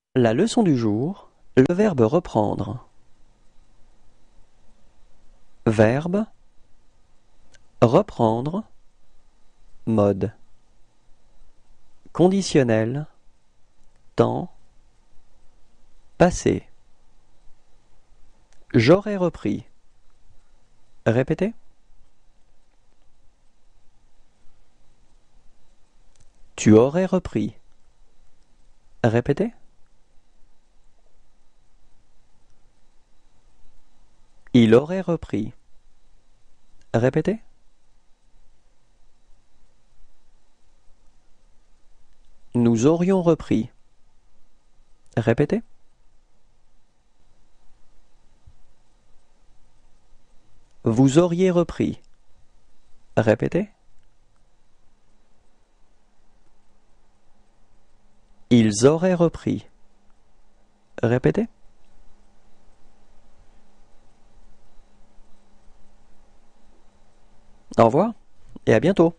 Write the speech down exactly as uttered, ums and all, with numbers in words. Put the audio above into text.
La leçon du jour, le verbe reprendre. Verbe reprendre. Mode conditionnel. Temps passé. J'aurais repris. Répétez. Tu aurais repris. Répétez. Il aurait repris. Répétez. Nous aurions repris. Répétez. Vous auriez repris. Répétez. Ils auraient repris. Répétez. Au revoir et à bientôt.